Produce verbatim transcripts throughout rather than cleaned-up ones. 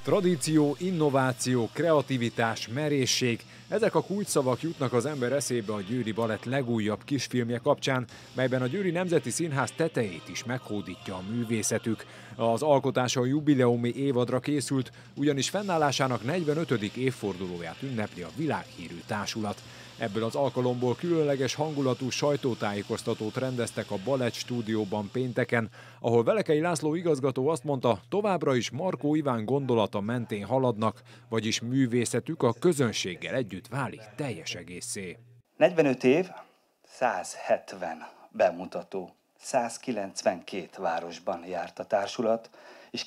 Tradíció, innováció, kreativitás, merészség, ezek a kulcsszavak jutnak az ember eszébe a Győri Balett legújabb kisfilmje kapcsán, melyben a Győri Nemzeti Színház tetejét is meghódítja a művészetük. Az alkotása a jubileumi évadra készült, ugyanis fennállásának negyvenötödik évfordulóját ünnepli a világhírű társulat. Ebből az alkalomból különleges hangulatú sajtótájékoztatót rendeztek a Balett stúdióban pénteken, ahol Velekei László igazgató azt mondta, továbbra is Markó Iván gondolata mentén haladnak, vagyis művészetük a közönséggel együtt válik teljes egészé. negyvenöt év, száz hetven bemutató, százkilencvenkét városban járt a társulat, és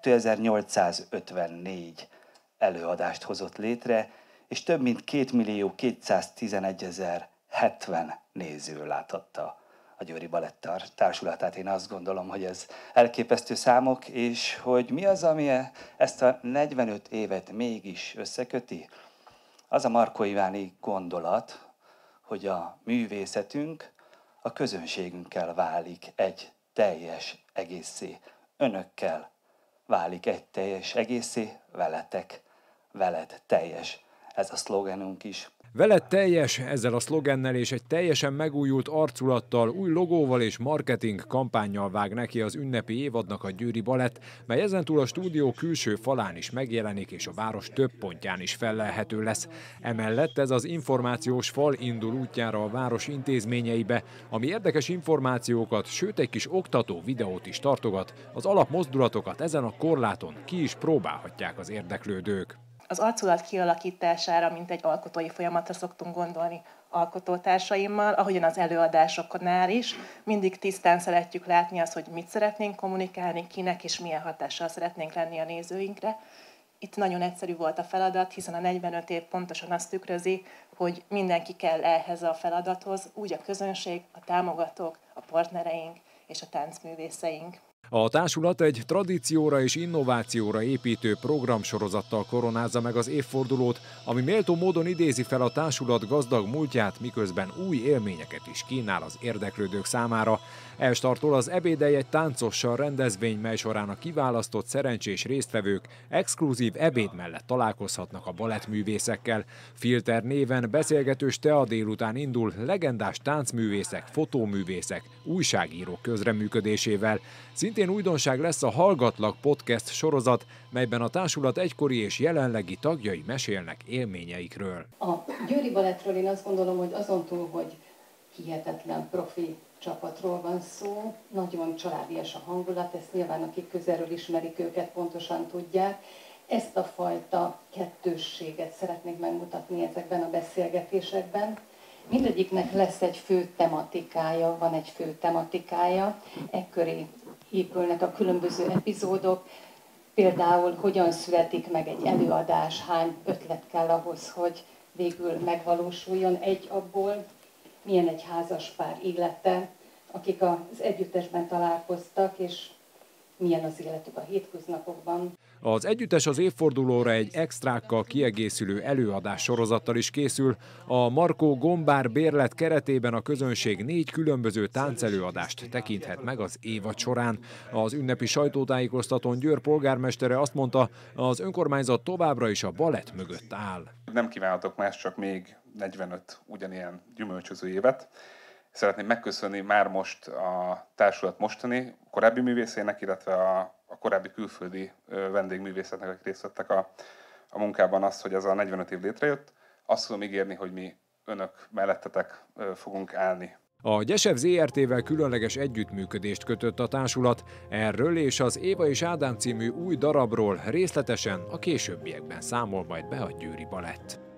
kétezer-nyolcszázötvennégy előadást hozott létre, és több mint kétmillió kétszáztizenegyezer hetven néző láthatta a Győri Balett társulatát. Én azt gondolom, hogy ez elképesztő számok, és hogy mi az, ami ezt a negyvenöt évet mégis összeköti? Az a Markó Iváni gondolat, hogy a művészetünk a közönségünkkel válik egy teljes egészé. Önökkel válik egy teljes egészé, veletek, veled teljes. Ez a szlogenünk is. Veled teljes, ezzel a szlogennel és egy teljesen megújult arculattal, új logóval és marketing kampánnyal vág neki az ünnepi évadnak a Győri Balett, mely ezentúl a stúdió külső falán is megjelenik és a város több pontján is fellelhető lesz. Emellett ez az információs fal indul útjára a város intézményeibe, ami érdekes információkat, sőt egy kis oktató videót is tartogat, az alapmozdulatokat ezen a korláton ki is próbálhatják az érdeklődők. Az arculat kialakítására, mint egy alkotói folyamatra szoktunk gondolni alkotótársaimmal, ahogyan az előadásoknál is. Mindig tisztán szeretjük látni azt, hogy mit szeretnénk kommunikálni, kinek és milyen hatással szeretnénk lenni a nézőinkre. Itt nagyon egyszerű volt a feladat, hiszen a negyvenöt év pontosan azt tükrözi, hogy mindenki kell ehhez a feladathoz, úgy a közönség, a támogatók, a partnereink és a táncművészeink. A társulat egy tradícióra és innovációra építő programsorozattal koronázza meg az évfordulót, ami méltó módon idézi fel a társulat gazdag múltját, miközben új élményeket is kínál az érdeklődők számára. Elstartol az Ebédelj egy táncossal rendezvény, mely során a kiválasztott szerencsés résztvevők exkluzív ebéd mellett találkozhatnak a balettművészekkel. Filter néven beszélgetős tea délután indul legendás táncművészek, fotóművészek, újságírók közreműködésével. Szintén újdonság lesz a Hallgatlak podcast sorozat, melyben a társulat egykori és jelenlegi tagjai mesélnek élményeikről. A Győri Balettről én azt gondolom, hogy azon túl, hogy hihetetlen profi csapatról van szó, nagyon családias a hangulat, ezt nyilván akik közelről ismerik őket pontosan tudják. Ezt a fajta kettősséget szeretnék megmutatni ezekben a beszélgetésekben. Mindegyiknek lesz egy fő tematikája, van egy fő tematikája, ekköré épülnek a különböző epizódok, például hogyan születik meg egy előadás, hány ötlet kell ahhoz, hogy végül megvalósuljon egy abból, milyen egy házaspár élete, akik az együttesben találkoztak, és milyen az életük a hétköznapokban. Az együttes az évfordulóra egy extrákkal kiegészülő előadás sorozattal is készül. A Markó Gombár bérlet keretében a közönség négy különböző táncelőadást tekinthet meg az évad során. Az ünnepi sajtótájékoztatón Győr polgármestere azt mondta, az önkormányzat továbbra is a balett mögött áll. Nem kívánhatok más, csak még negyvenöt ugyanilyen gyümölcsöző évet. Szeretném megköszönni már most a társulat mostani korábbi művészének, illetve a, a korábbi külföldi vendégművészetnek, akik részt vettek a, a munkában azt, hogy ez a negyvenöt év létrejött. Azt tudom ígérni, hogy mi önök mellettetek fogunk állni. A Gyesev zé er té-vel különleges együttműködést kötött a társulat. Erről és az Éva és Ádám című új darabról részletesen a későbbiekben számol majd be a Győri Balett.